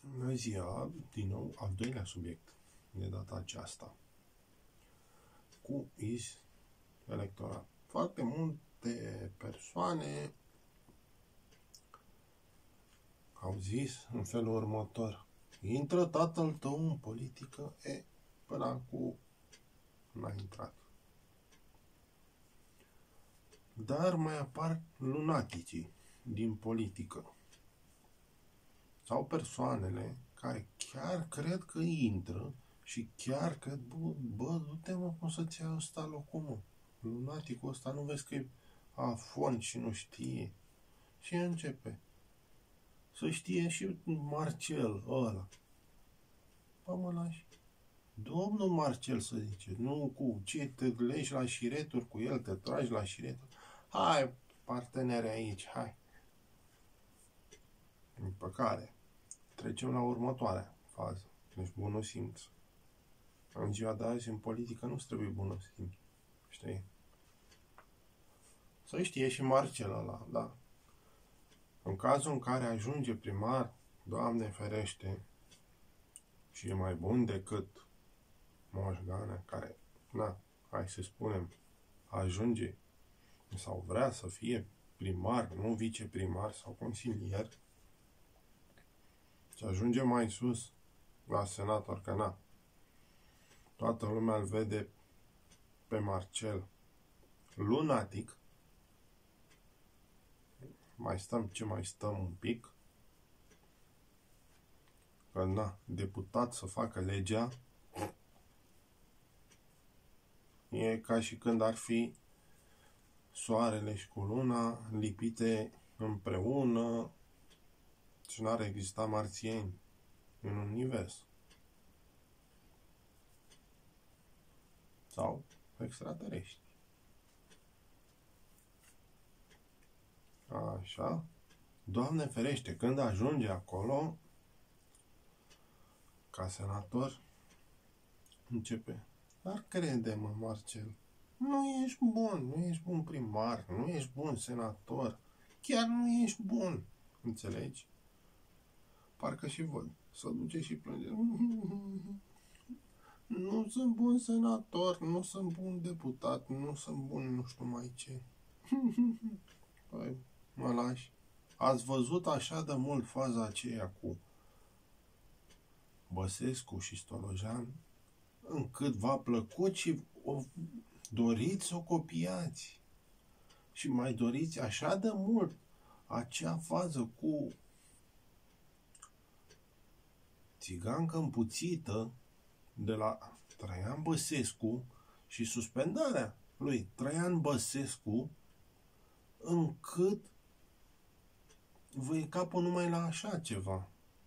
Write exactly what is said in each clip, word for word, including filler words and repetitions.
Bună ziua, din nou, al doilea subiect de data aceasta. Cu is electoral. Foarte multe persoane au zis în felul următor: intră tatăl tău în politică. E, până acum n-a intrat. Dar mai apar lunaticii din politică. Sau persoanele care chiar cred că intră și chiar cred, bă, bă du-te mă, cum să-ți ia ăsta locul, mă. Lunaticul ăsta, nu vezi că e afon și nu știe? Și începe să știe și Marcel ăla. Bă, mă lași. Domnul Marcel, să zice, nu cu ce te legi la șireturi cu el, te tragi la șireturi. Hai, partenere aici, hai. După care trecem la următoarea fază. Deci bunul simț. În ziua de azi, în politică, nu trebuie bunul simț. Știi? Să știe și Marcel ăla, da? În cazul în care ajunge primar, Doamne ferește, și e mai bun decât Moș Ganea, care, na, hai să spunem, ajunge sau vrea să fie primar, nu viceprimar sau consilier, și ajunge mai sus la senator, că na, toată lumea îl vede pe Marcel lunatic. Mai stăm ce mai stăm un pic, că na, deputat să facă legea e ca și când ar fi soarele și cu luna lipite împreună și n-ar exista marțieni în univers. Sau extraterestri. Așa. Doamne ferește, când ajunge acolo, ca senator, începe. Dar crede-mă, Marcel, nu ești bun, nu ești bun primar, nu ești bun senator, chiar nu ești bun. Înțelegi? Parcă și văd. Să duce și plânge. Nu sunt bun senator, nu sunt bun deputat, nu sunt bun nu știu mai ce. Păi, mă lași. Ați văzut așa de mult faza aceea cu Băsescu și Stolojan, încât v-a plăcut și o doriți să o copiați. Și mai doriți așa de mult acea fază cu țigancă împuțită de la Traian Băsescu și suspendarea lui Traian Băsescu, încât vă e capul numai la așa ceva.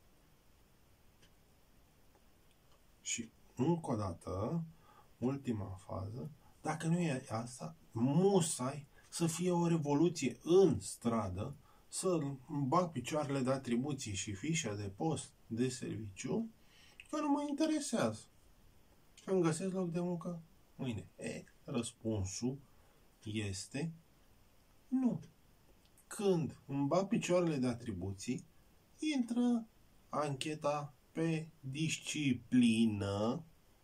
Și încă o dată, ultima fază, dacă nu e asta, musai să fie o revoluție în stradă, să bag picioarele de atribuții și fișa de post de serviciu, că nu mă interesează. Că îmi găsesc loc de muncă mâine. E, răspunsul este nu. Când îmi bag picioarele de atribuții, intră ancheta pe disciplină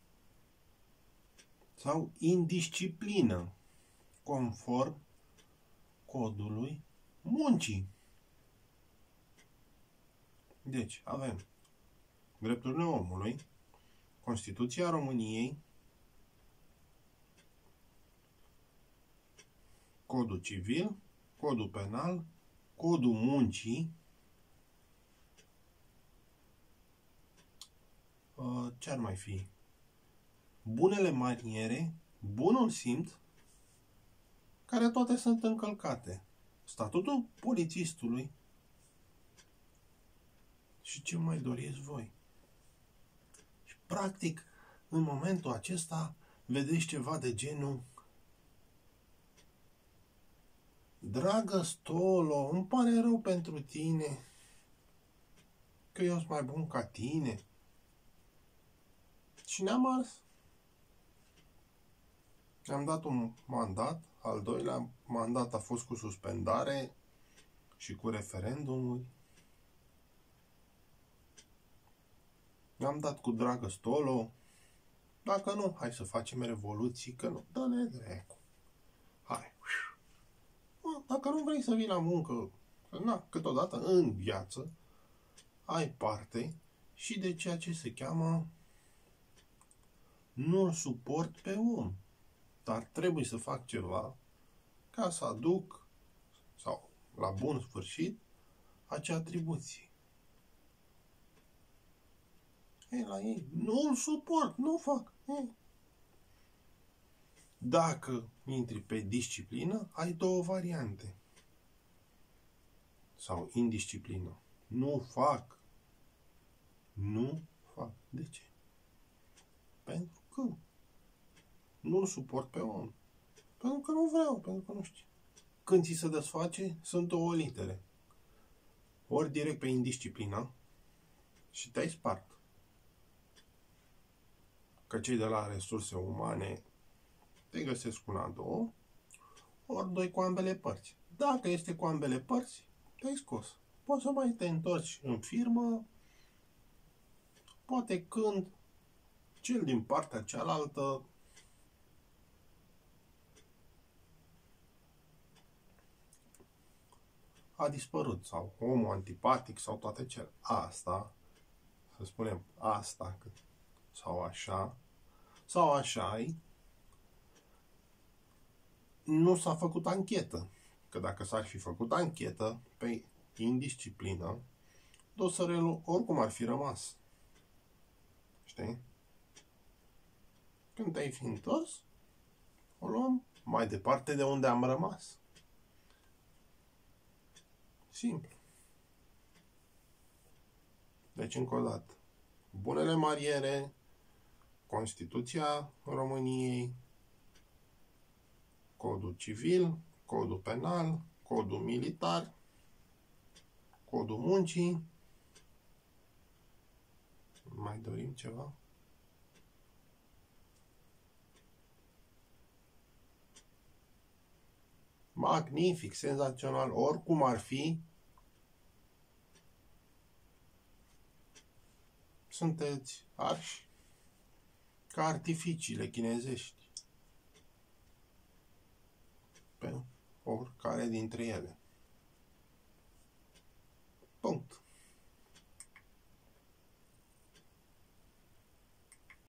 sau indisciplină, conform codului muncii. Deci, avem drepturile omului, Constituția României, Codul Civil, Codul Penal, Codul Muncii, ce ar mai fi? Bunele maniere, bunul simț, care toate sunt încălcate. Statutul polițistului și ce mai doriți voi. Și practic, în momentul acesta, vedeți ceva de genul: dragă Stolo, îmi pare rău pentru tine, că eu sunt mai bun ca tine. Și ne-am ars. Ne-am dat un mandat, al doilea mandat a fost cu suspendare și cu referendumul. ne-am dat cu dragă stolo. Dacă nu, hai să facem revoluții, că nu. Dă-ne dracu. Hai. Dacă nu vrei să vii la muncă, na, câteodată în viață, ai parte și de ceea ce se cheamă nu-l suport pe om. Dar trebuie să fac ceva ca să aduc, sau la bun sfârșit, acea atribuție. Ei, la ei, nu-l suport, nu fac. Ei. Dacă intri pe disciplină, ai două variante. Sau indisciplină. Nu fac. Nu fac. De ce? Pentru că nu-l suport pe om. Pentru că nu vreau, pentru că nu știu. Când ți se desface, sunt două litere. Ori direct pe indisciplină și te-ai spart. Că cei de la resurse umane te găsesc una, două, ori doi cu ambele părți. Dacă este cu ambele părți, te-ai scos. Poți să mai te întorci în firmă, poate când cel din partea cealaltă a dispărut, sau omul antipatic, sau toate cele. Asta, să spunem, asta, sau așa, sau așa nu s-a făcut anchetă. Că dacă s-ar fi făcut anchetă pe indisciplină, dosarul oricum ar fi rămas. Știi? Când te-ai fi întors, o luăm mai departe de unde am rămas. Simplu. Deci, încă o dată, bunele maniere, Constituția României, Codul civil, Codul penal, Codul militar, Codul muncii. Mai dorim ceva? Magnific, senzațional, oricum ar fi, sunteți arși ca artificiile chinezești pe oricare dintre ele. Punct.